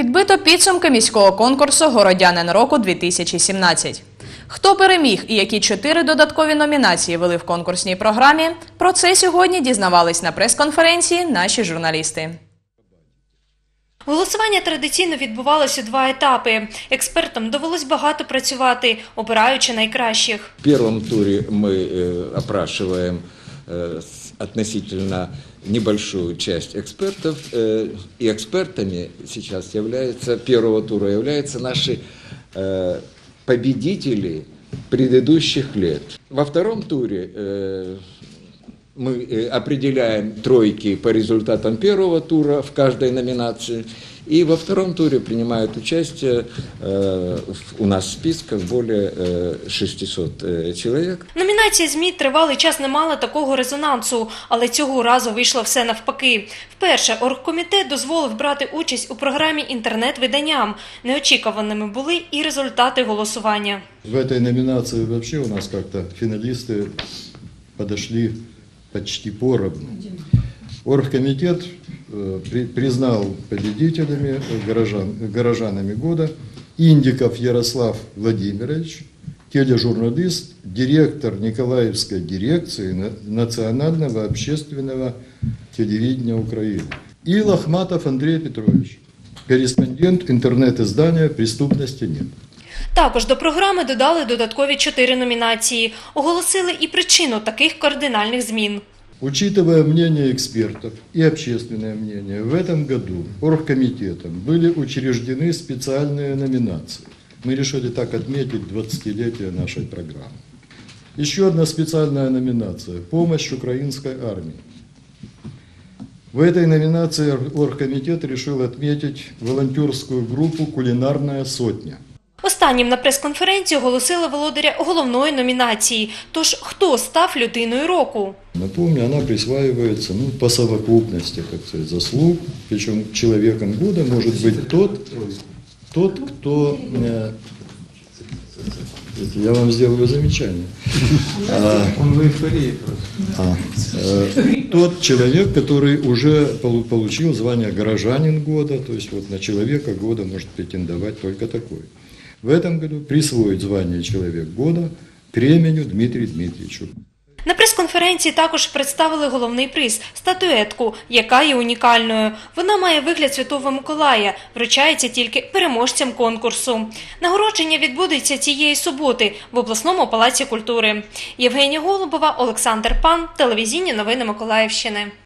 Підбито підсумки міського конкурсу «Городянин року-2017». Хто переміг і які 4 додаткові номінації вели в конкурсній програмі, про це сьогодні дізнавались на прес-конференції наші журналісти. Голосування традиційно відбувалося у 2 етапи. Експертам довелось багато працювати, обираючи найкращих. В первом туре мы опрашиваем относительно небольшую часть экспертов, и экспертами сейчас первого тура являются наши победители предыдущих лет. Во втором туре мы определяем тройки по результатам первого тура в каждой номинации. И во втором туре принимают участие у нас в списках более 600 человек. Номінації ЗМІ тривалий час не мали такого резонансу, але цього разу вийшло все навпаки. Вперше оргкомітет дозволив брати участь у програмі інтернет-виданням. Неочікуваними були і результати голосування. В этой номинации вообще у нас как-то финалисты подошли почти поровну. Оргкомитет признал победителями, горожанами года Индиков Ярослав Владимирович, тележурналист, директор Николаевской дирекции Национального общественного телевидения Украины. И Лохматов Андрей Петрович, корреспондент интернет-издания «Преступности нет». Також до програми додали додаткові 4 номінації. Оголосили і причину таких кардинальних змін. Учитывая мнение экспертов и общественное мнение, в этом году оргкомитетом были учреждены специальные номинации. Мы решили так отметить 20-летие нашей программы. Еще одна специальная номинация – «Помощь украинской армии». В этой номинации оргкомитет решил отметить волонтерскую группу «Кулинарная сотня». Останнім на прес-конференції оголосили володаря головної номінації. Тож, хто став людиною року? Напомню, она присваивается по совокупности, так сказать, заслуг. Причем человеком года может быть тот, кто... Я вам сделаю замечание. Он в эйфории просто. Тот человек, который уже получил звание «Горожанин года», то есть вот на человека года может претендовать только такой. В этом году присвоить звание «Человек года» Кременю Дмитрию Дмитриевичу. На прес-конференції також представили головний приз – статуетку, яка є унікальною. Вона має вигляд Святого Миколая, вручається тільки переможцям конкурсу. Нагородження відбудеться цієї суботи в обласному палаці культури. Євгенія Голубова, Олександр Пан, телевізійні новини Миколаївщини.